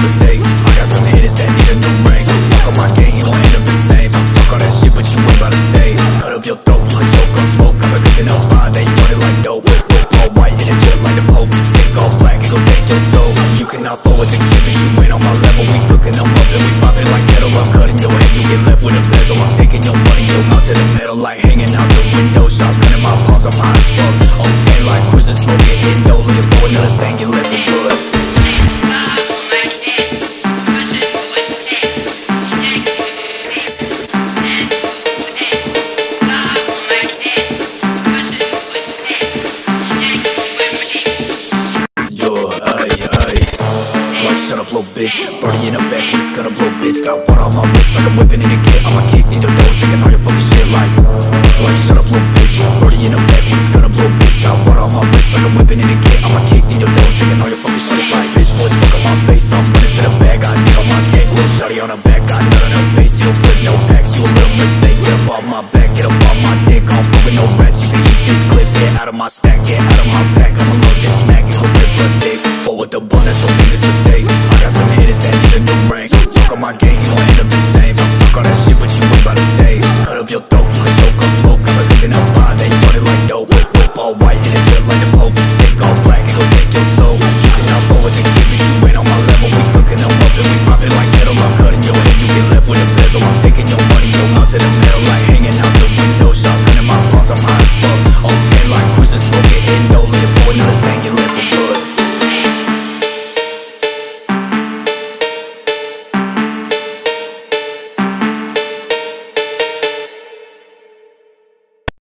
biggest mistake. I got some hitters that need a new ring. Talk on my game, he gon' end up the same. Talk all that shit, but you ain't about to stay. Cut up your throat, you can choke on smoke. I've been cooking up fire, they run it like dope. Whip all white and it drip like the Pope. Stick all black, it gon' take your soul. You cannot forward the kid, but you ain't on my level. We cooking them up and we popping like kettle. I'm cutting your head, you get left with a bezel. I'm taking your money, your mouth to the metal, like hanging out the window. Shotgun in my palms, I'm high as fuck. Okay, like cruising, smoking Indo, looking for another thing, get left for blood. Shut up, little bitch. Brodie in the back when it's gonna blow, bitch. Got water on my wrist like I'm whipping in a kit. I'ma kick in your door, taking all your fucking shit like shut up, little bitch. Brodie in the back when it's gonna blow, bitch. Got water on my wrist like I'm whipping in a kit. I'ma kick in your door, taking all your fucking shit like bitch, boys, fuck on my face. I'm running to the bag, got nut on my neck. Little shawty on her back, got nut on her face. You don't flip no packs, you a little mistake. Get up off my back, get up off my dick. I'm fucking no rats, you can eat this clip. Get out of my stack, get out of my pack. I'ma load this smack, it gon' rip a stick. But with the bun, that's your biggest mistake. I got some hitters that need a new ring. Talk on my game, he gon' end up the same. Talk all that shit, but you ain't about to stay. Cut up your throat, you can choke on smoke. I'm cooking up fire, they run it like dope. Whip all white and it drip like the Pope. Stick all black, it gon' take your soul. You cannot forward the kid, but you ain't on my level. We cooking them up and we popping like kettle. I'm cutting your head, you get left with a bezel. I'm taking your money, your mouth to the metal like